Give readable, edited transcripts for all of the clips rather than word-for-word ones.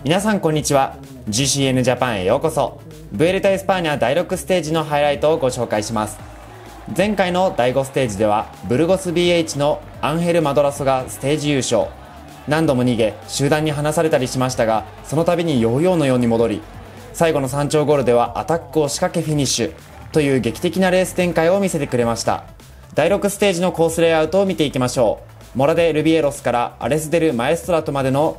皆さんこんにちは。 GCN ジャパンへようこそ。ブエルタ・エスパーニャ第6ステージのハイライトをご紹介します。前回の第5ステージではブルゴス BH のアンヘル・マドラソがステージ優勝。何度も逃げ集団に離されたりしましたが、その度にヨーヨーのように戻り、最後の山頂ゴールではアタックを仕掛けフィニッシュという劇的なレース展開を見せてくれました。第6ステージのコースレイアウトを見ていきましょう。モラデ・ルビエロスからアレスデル・マエストラトまでの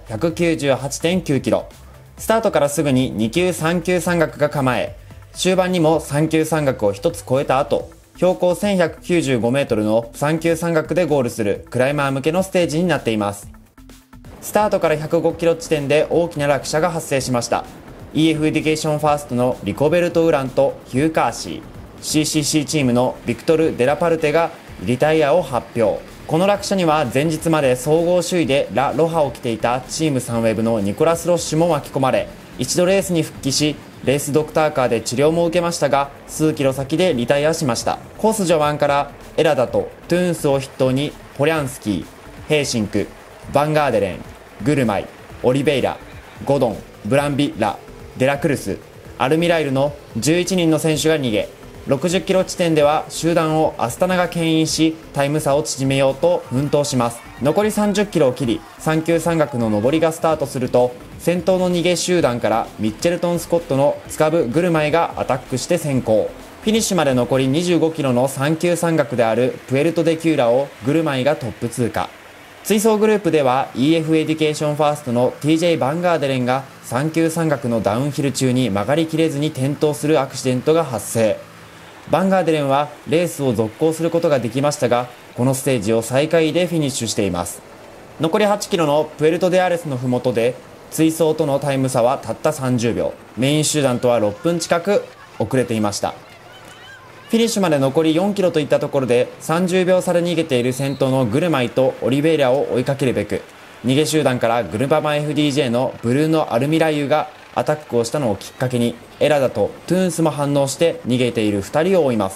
198.9 キロ。スタートからすぐに2級3級山岳が構え、終盤にも3級山岳を1つ越えた後、標高1195メートルの3級山岳でゴールするクライマー向けのステージになっています。スタートから105キロ地点で大きな落車が発生しました。 EF エデュケーションファーストのリコベルト・ウランとヒュー・カーシー、 CCC チームのビクトル・デラパルテがリタイアを発表。この落車には前日まで総合首位でラ・ロハを着ていたチームサンウェブのニコラス・ロッシュも巻き込まれ、一度レースに復帰し、レースドクターカーで治療も受けましたが、数キロ先でリタイアしました。コース序盤からエラダとトゥーンスを筆頭にポリャンスキー、ヘーシンク、バンガーデレン、グルマイ、オリベイラ、ゴドン、ブランビラ、デラクルス、アルミライルの11人の選手が逃げ、60キロ地点では集団をアスタナが牽引し、タイム差を縮めようと奮闘します。残り30キロを切り3級山岳の上りがスタートすると、先頭の逃げ集団からミッチェルトン・スコットのスカブ・グルマイがアタックして先行。フィニッシュまで残り25キロの3級山岳であるプエルト・デ・キューラをグルマイがトップ通過。追走グループでは EF エデュケーションファーストの TJ バンガーデレンが3級山岳のダウンヒル中に曲がりきれずに転倒するアクシデントが発生。バンガーデレンはレースを続行することができましたが、このステージを最下位でフィニッシュしています。残り8キロのプエルト・デ・アレスの麓で追走とのタイム差はたった30秒、メイン集団とは6分近く遅れていました。フィニッシュまで残り4キロといったところで30秒差で逃げている先頭のグルマイとオリベイラを追いかけるべく、逃げ集団からグルバマ FDJ のブルーノ・アルミライユがアタックをしたのをきっかけに、エラダとトゥーンスも反応して逃げている2人を追います。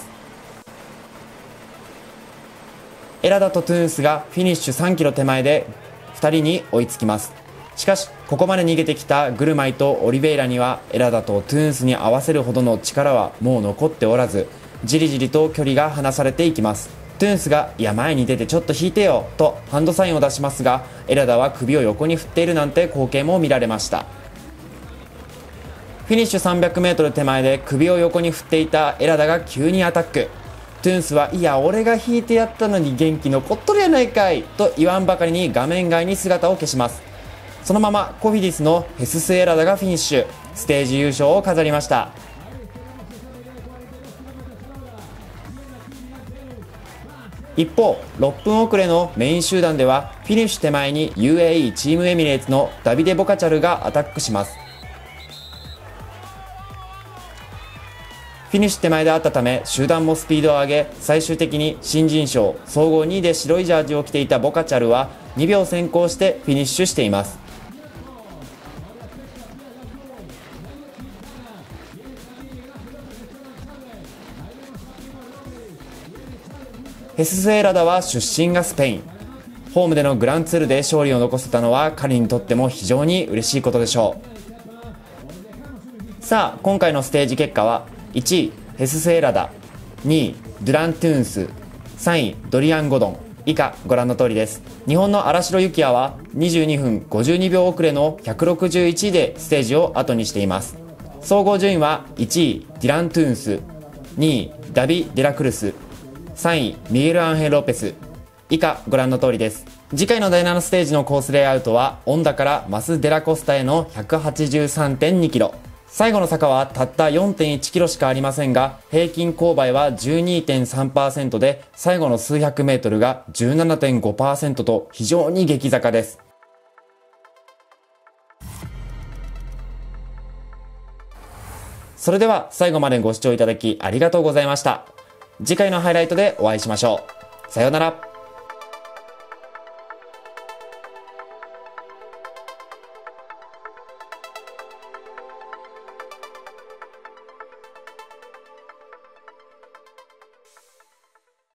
エラダとトゥーンスがフィニッシュ3キロ手前で2人に追いつきます。しかしここまで逃げてきたグルマイとオリベイラにはエラダとトゥーンスに合わせるほどの力はもう残っておらず、じりじりと距離が離されていきます。トゥーンスが「いや前に出てちょっと引いてよ」とハンドサインを出しますが、エラダは首を横に振っているなんて光景も見られました。フィニッシュ 300m 手前で首を横に振っていたエラダが急にアタック。トゥーンスは「いや俺が引いてやったのに元気残っとるやないかい」と言わんばかりに画面外に姿を消します。そのままコフィディスのヘスス・エラダがフィニッシュ、ステージ優勝を飾りました。一方6分遅れのメイン集団ではフィニッシュ手前に UAE チームエミレーツのダビデ・ボカチャルがアタックします。フィニッシュ手前であったため集団もスピードを上げ、最終的に新人賞総合2位で白いジャージを着ていたボカチャルは2秒先行してフィニッシュしています。ヘスス・エラダは出身がスペイン。ホームでのグランツールで勝利を残せたのは彼にとっても非常に嬉しいことでしょう。さあ今回のステージ結果は1位ヘスス・エラダ、2位ドゥラン・トゥーンス、3位ドリアン・ゴドン、以下ご覧の通りです。日本の荒城幸也は22分52秒遅れの161位でステージを後にしています。総合順位は1位ディラン・トゥーンス、2位ダビ・デラクルス、3位ミゲル・アンヘル・ロペス、以下ご覧の通りです。次回の第7ステージのコースレイアウトはオンダからマス・デラコスタへの 183.2 キロ。最後の坂はたった 4.1 キロしかありませんが、平均勾配は 12.3% で最後の数百メートルが 17.5% と非常に激坂です。それでは最後までご視聴いただきありがとうございました。次回のハイライトでお会いしましょう。さようなら。